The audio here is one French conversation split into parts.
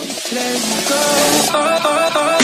Let's go.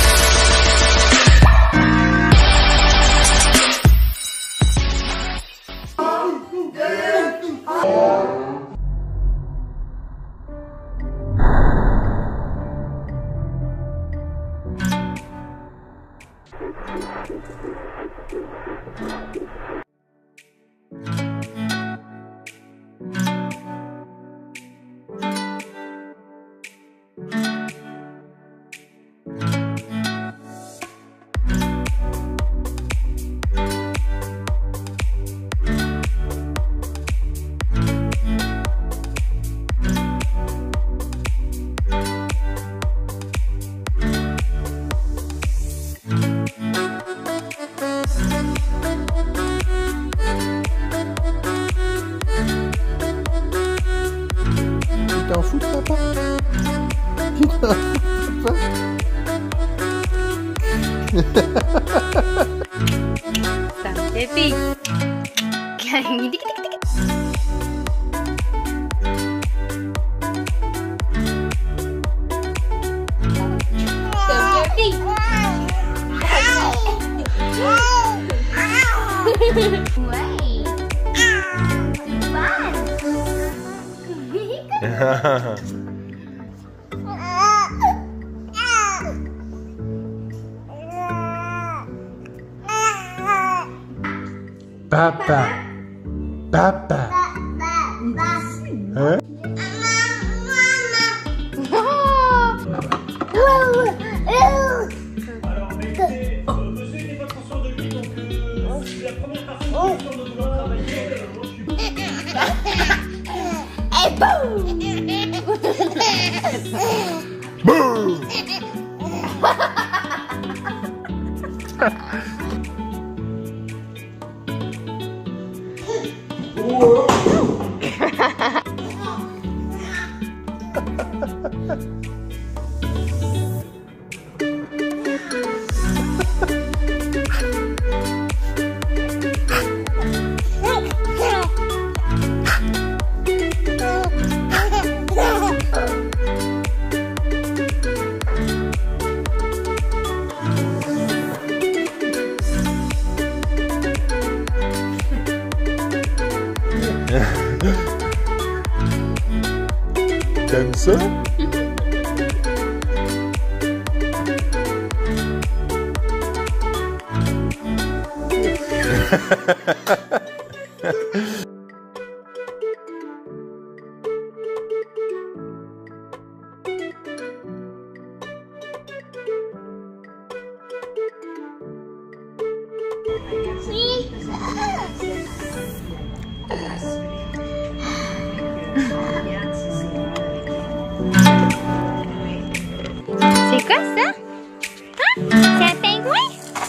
Tu t'en fous de papa? Tu t'en fous de papa? Sampai pi. Dikit dikit dikit. Sampai pi. Wait. Papa. Papa. Hein? Alors, monsieur n'est pas conscient de lui, donc c'est la première personne sur notre doit travailler. Et boum! Boum! T'aimes ça? C'est quoi ça? Hein? C'est un pingouin?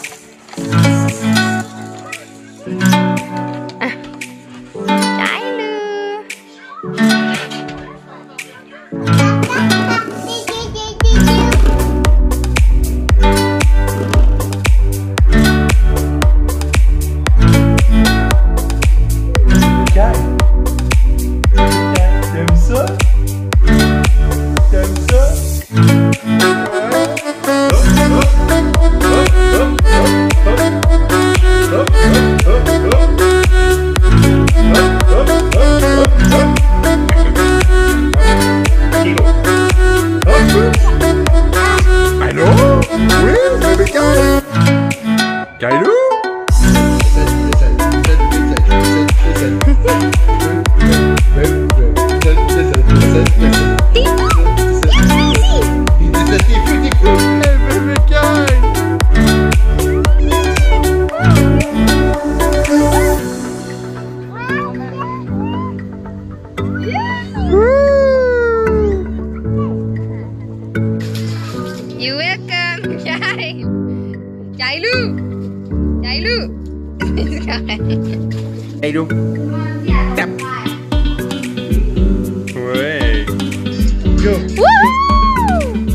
T'aimes ça? T'aimes ça? Allô? Oui, bébé Kyle? Kylou? You're welcome, Kyle. Kylou. Kylou. Tap. Ouais. Go. Wouhou!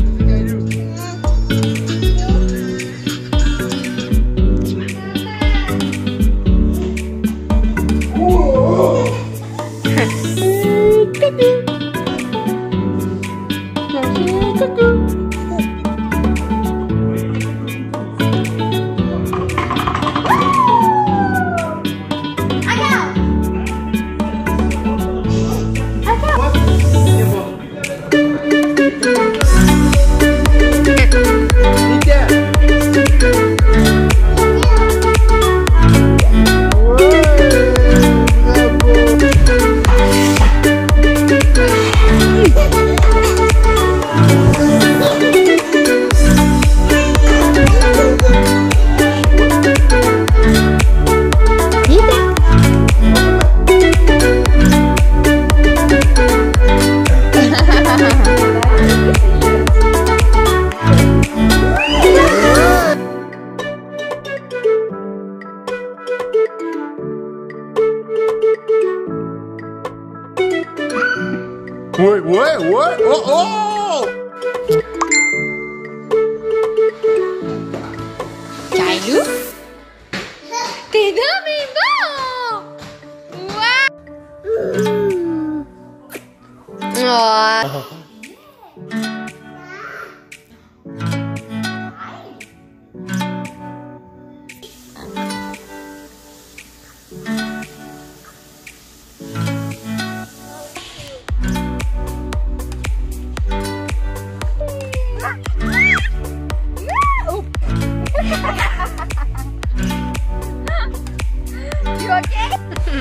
What? Oh, oh! Caillou. T'es dormi bon. Wow. You okay?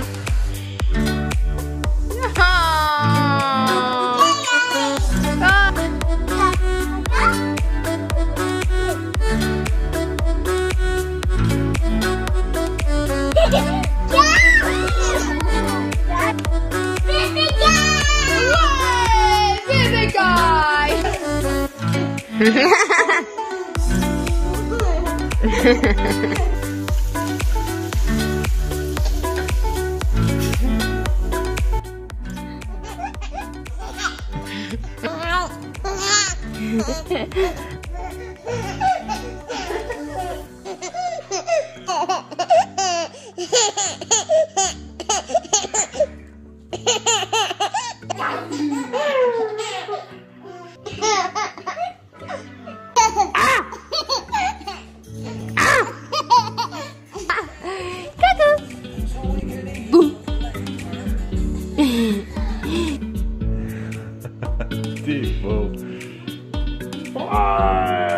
Baby guy! T'es beau. Ah.